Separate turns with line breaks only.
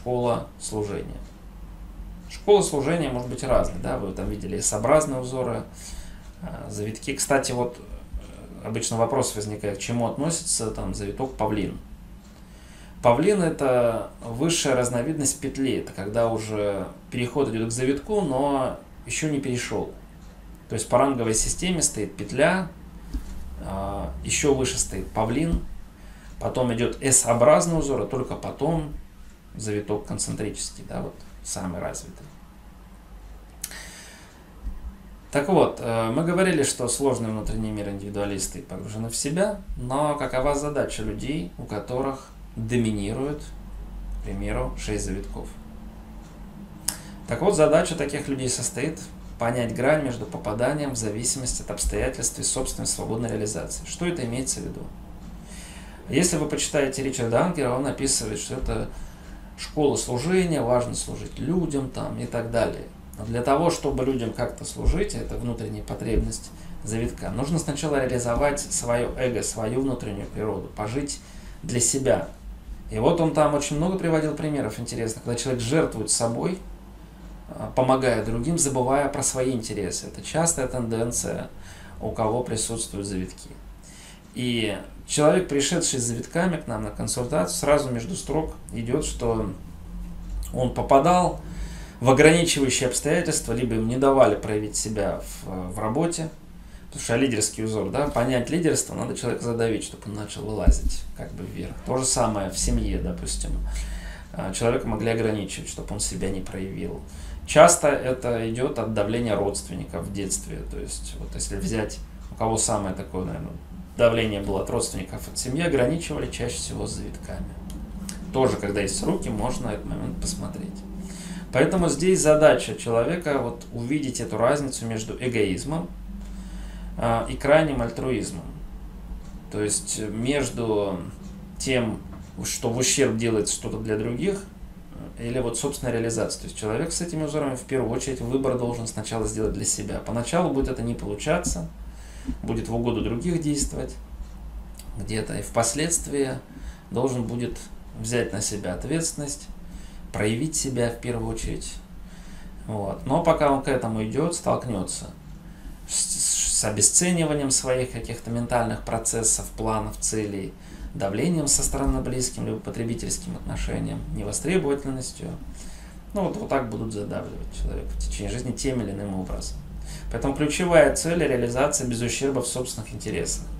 школа служения. Школа служения может быть разной, да, вы там видели S-образные узоры, завитки. Кстати, вот обычно вопрос возникает, к чему относится там завиток павлин. Павлин — это высшая разновидность петли, это когда уже переход идет к завитку, но еще не перешел. То есть по ранговой системе стоит петля, еще выше стоит павлин, потом идет S-образный узор, а только потом завиток концентрический, да, вот самый развитый. Так вот, мы говорили, что сложный внутренний мир индивидуалисты погружены в себя, но какова задача людей, у которых доминирует, к примеру, 6 завитков? Так вот, задача таких людей состоит понять грань между попаданием в зависимость от обстоятельств и собственной свободной реализации. Что это имеется в виду? Если вы почитаете Ричарда Ангера, он описывает, что это школа служения, важно служить людям там, и так далее. Но для того, чтобы людям как-то служить, это внутренняя потребность завитка, нужно сначала реализовать свое эго, свою внутреннюю природу, пожить для себя. И вот он там очень много приводил примеров интересных, когда человек жертвует собой, помогая другим, забывая про свои интересы. Это частая тенденция, у кого присутствуют завитки. И человек, пришедший с завитками к нам на консультацию, сразу между строк идет, что он попадал в ограничивающие обстоятельства, либо им не давали проявить себя в работе, потому что лидерский узор, да, понять лидерство, надо человека задавить, чтобы он начал вылазить как бы вверх. То же самое в семье, допустим. Человека могли ограничивать, чтобы он себя не проявил. Часто это идет от давления родственников в детстве. То есть, вот если взять, у кого самое такое, наверное, давление было от родственников, от семьи, ограничивали чаще всего с завитками. Тоже, когда есть руки, можно этот момент посмотреть. Поэтому здесь задача человека вот увидеть эту разницу между эгоизмом и крайним альтруизмом. То есть между тем, что в ущерб делает что-то для других, или вот собственная реализация. То есть человек с этими узорами в первую очередь выбор должен сначала сделать для себя. Поначалу будет это не получаться, будет в угоду других действовать где-то, и впоследствии должен будет взять на себя ответственность, проявить себя в первую очередь. Вот. Но пока он к этому идет, столкнется с обесцениванием своих каких-то ментальных процессов, планов, целей, давлением со стороны близким, либо потребительским отношением, невостребовательностью. Ну вот так будут задавливать человека в течение жизни тем или иным образом. Поэтому ключевая цель — реализация без ущерба в собственных интересах.